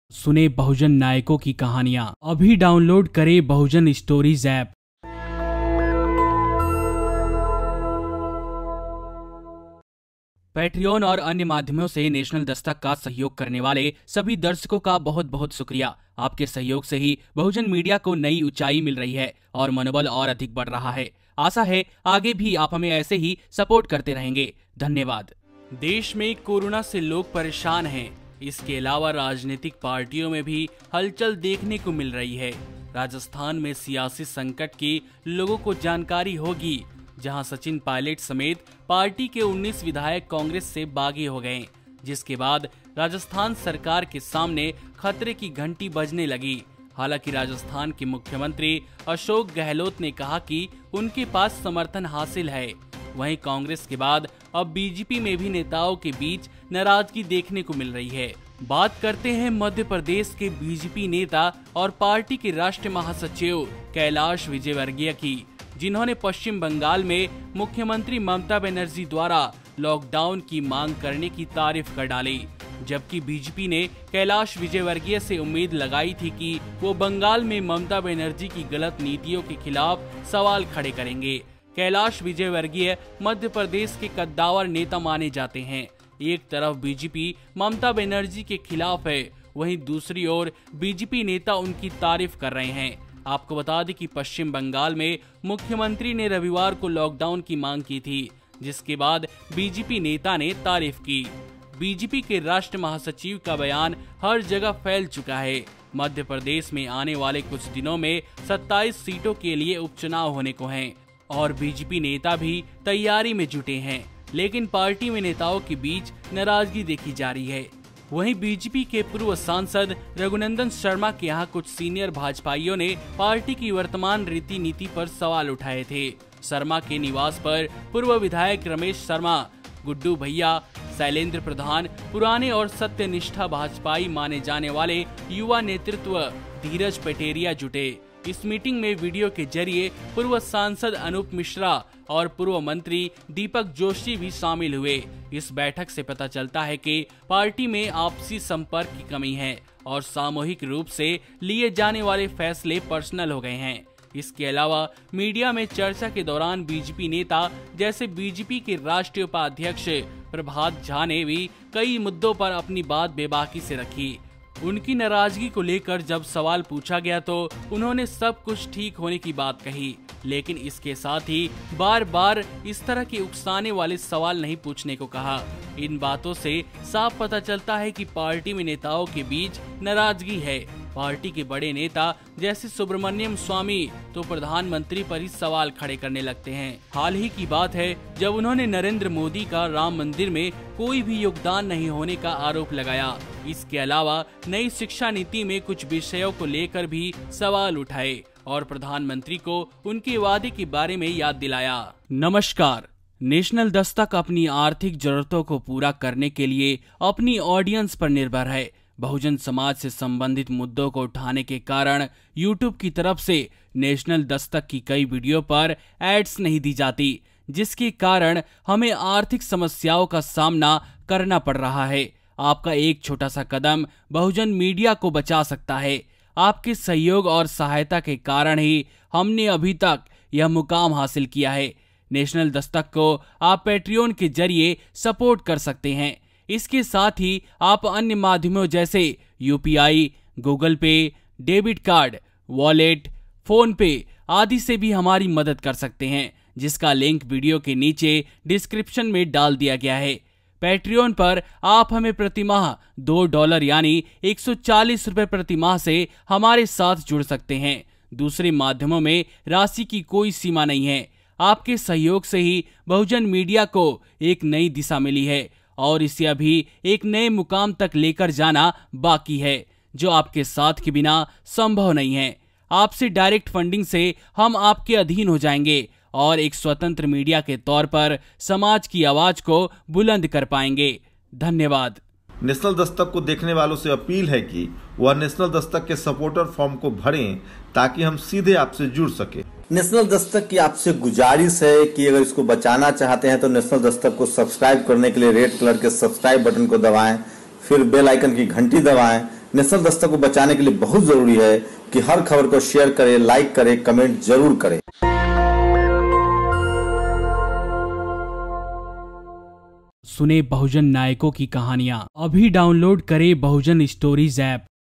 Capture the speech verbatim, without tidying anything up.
सुने बहुजन नायकों की कहानियां। अभी डाउनलोड करें बहुजन स्टोरीज ऐप। पैट्रियन और अन्य माध्यमों से नेशनल दस्तक का सहयोग करने वाले सभी दर्शकों का बहुत बहुत शुक्रिया। आपके सहयोग से ही बहुजन मीडिया को नई ऊंचाई मिल रही है और मनोबल और अधिक बढ़ रहा है। आशा है आगे भी आप हमें ऐसे ही सपोर्ट करते रहेंगे। धन्यवाद। देश में कोरोना से लोग परेशान हैं। इसके अलावा राजनीतिक पार्टियों में भी हलचल देखने को मिल रही है। राजस्थान में सियासी संकट की लोगों को जानकारी होगी, जहां सचिन पायलट समेत पार्टी के उन्नीस विधायक कांग्रेस से बागी हो गए, जिसके बाद राजस्थान सरकार के सामने खतरे की घंटी बजने लगी। हालांकि राजस्थान के मुख्यमंत्री अशोक गहलोत ने कहा कि उनके पास समर्थन हासिल है। वहीं कांग्रेस के बाद अब बीजेपी में भी नेताओं के बीच नाराजगी देखने को मिल रही है। बात करते हैं मध्य प्रदेश के बीजेपी नेता और पार्टी के राष्ट्रीय महासचिव कैलाश विजयवर्गीय की, जिन्होंने पश्चिम बंगाल में मुख्यमंत्री ममता बनर्जी द्वारा लॉकडाउन की मांग करने की तारीफ कर डाली। जबकि बीजेपी ने कैलाश विजयवर्गीय से उम्मीद लगाई थी कि वो बंगाल में ममता बनर्जी की गलत नीतियों के खिलाफ सवाल खड़े करेंगे। कैलाश विजयवर्गीय मध्य प्रदेश के कद्दावर नेता माने जाते हैं। एक तरफ बीजेपी ममता बनर्जी के खिलाफ है, वहीं दूसरी ओर बीजेपी नेता उनकी तारीफ कर रहे हैं। आपको बता दें कि पश्चिम बंगाल में मुख्यमंत्री ने रविवार को लॉकडाउन की मांग की थी, जिसके बाद बीजेपी नेता ने तारीफ की। बीजेपी के राष्ट्रीय महासचिव का बयान हर जगह फैल चुका है। मध्य प्रदेश में आने वाले कुछ दिनों में सत्ताईस सीटों के लिए उपचुनाव होने को हैं और बीजेपी नेता भी तैयारी में जुटे हैं, लेकिन पार्टी में नेताओं के बीच नाराजगी देखी जा रही है। वहीं बीजेपी के पूर्व सांसद रघुनंदन शर्मा के यहाँ कुछ सीनियर भाजपाइयों ने पार्टी की वर्तमान रीति नीति पर सवाल उठाए थे। शर्मा के निवास पर पूर्व विधायक रमेश शर्मा, गुड्डू भैया, शैलेंद्र प्रधान, पुराने और सत्यनिष्ठा भाजपाई माने जाने वाले युवा नेतृत्व धीरज पटेरिया जुटे। इस मीटिंग में वीडियो के जरिए पूर्व सांसद अनूप मिश्रा और पूर्व मंत्री दीपक जोशी भी शामिल हुए। इस बैठक से पता चलता है कि पार्टी में आपसी संपर्क की कमी है और सामूहिक रूप से लिए जाने वाले फैसले पर्सनल हो गए हैं। इसके अलावा मीडिया में चर्चा के दौरान बीजेपी नेता जैसे बीजेपी के राष्ट्रीय उपाध्यक्ष प्रभात झा ने भी कई मुद्दों पर अपनी बात बेबाकी से रखी। उनकी नाराजगी को लेकर जब सवाल पूछा गया तो उन्होंने सब कुछ ठीक होने की बात कही, लेकिन इसके साथ ही बार बार इस तरह के उकसाने वाले सवाल नहीं पूछने को कहा। इन बातों से साफ पता चलता है कि पार्टी में नेताओं के बीच नाराजगी है। पार्टी के बड़े नेता जैसे सुब्रमण्यम स्वामी तो प्रधानमंत्री पर ही सवाल खड़े करने लगते हैं। हाल ही की बात है जब उन्होंने नरेंद्र मोदी का राम मंदिर में कोई भी योगदान नहीं होने का आरोप लगाया। इसके अलावा नई शिक्षा नीति में कुछ विषयों को लेकर भी सवाल उठाए और प्रधानमंत्री को उनके वादे के बारे में याद दिलाया। नमस्कार। नेशनल दस्तक अपनी आर्थिक जरूरतों को पूरा करने के लिए अपनी ऑडियंस पर निर्भर है। बहुजन समाज से संबंधित मुद्दों को उठाने के कारण यूट्यूब की तरफ से नेशनल दस्तक की कई वीडियो पर एड्स नहीं दी जाती, जिसके कारण हमें आर्थिक समस्याओं का सामना करना पड़ रहा है। आपका एक छोटा सा कदम बहुजन मीडिया को बचा सकता है। आपके सहयोग और सहायता के कारण ही हमने अभी तक यह मुकाम हासिल किया है। नेशनल दस्तक को आप पैट्रियन के जरिए सपोर्ट कर सकते हैं। इसके साथ ही आप अन्य माध्यमों जैसे UPI, Google pay, debit card, wallet, PhonePe आदि से भी हमारी मदद कर सकते हैं, जिसका लिंक वीडियो के नीचे डिस्क्रिप्शन में डाल दिया गया है। पैट्रियन पर आप हमें प्रतिमाह दो डॉलर यानी एक सौ चालीस रुपए प्रति माह से हमारे साथ जुड़ सकते हैं। दूसरे माध्यमों में राशि की कोई सीमा नहीं है। आपके सहयोग से ही बहुजन मीडिया को एक नई दिशा मिली है और इसे अभी एक नए मुकाम तक लेकर जाना बाकी है, जो आपके साथ के बिना संभव नहीं है। आपसे डायरेक्ट फंडिंग से हम आपके अधीन हो जाएंगे और एक स्वतंत्र मीडिया के तौर पर समाज की आवाज को बुलंद कर पाएंगे। धन्यवाद। नेशनल दस्तक को देखने वालों से अपील है कि वह नेशनल दस्तक के सपोर्टर फॉर्म को भरें ताकि हम सीधे आपसे जुड़ सके। नेशनल दस्तक की आपसे गुजारिश है कि अगर इसको बचाना चाहते हैं तो नेशनल दस्तक को सब्सक्राइब करने के लिए रेड कलर के सब्सक्राइब बटन को दबाएं, फिर बेल आइकन की घंटी दबाएं नेशनल दस्तक को बचाने के लिए बहुत जरूरी है कि हर खबर को शेयर करें, लाइक करें, कमेंट जरूर करें। सुने बहुजन नायकों की कहानियां। अभी डाउनलोड करें बहुजन स्टोरीज ऐप।